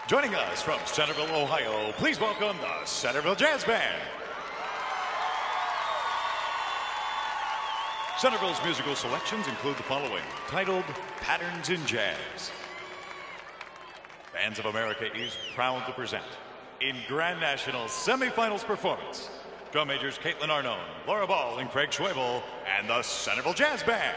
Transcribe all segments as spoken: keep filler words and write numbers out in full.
Joining us from Centerville, Ohio, please welcome the Centerville Jazz Band. Centerville's musical selections include the following, titled Patterns in Jazz. Bands of America is proud to present, in Grand National semifinals performance, drum majors Caitlin Arnone, Laura Ball, and Craig Schwebel, and the Centerville Jazz Band.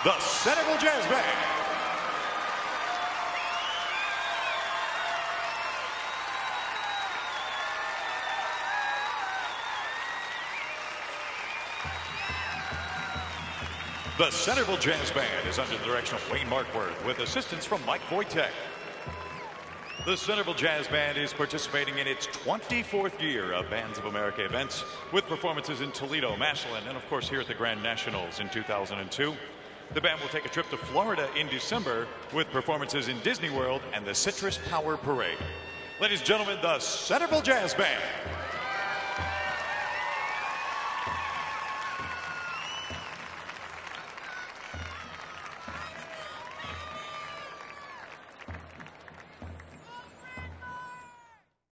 the Centerville Jazz Band. The Centerville Jazz Band is under the direction of Wayne Markworth with assistance from Mike Wojtek. The Centerville Jazz Band is participating in its twenty-fourth year of Bands of America events with performances in Toledo, Massillon, and of course here at the Grand Nationals in two thousand two. The band will take a trip to Florida in December with performances in Disney World and the Citrus Power Parade. Ladies and gentlemen, the Centerville Jazz Band.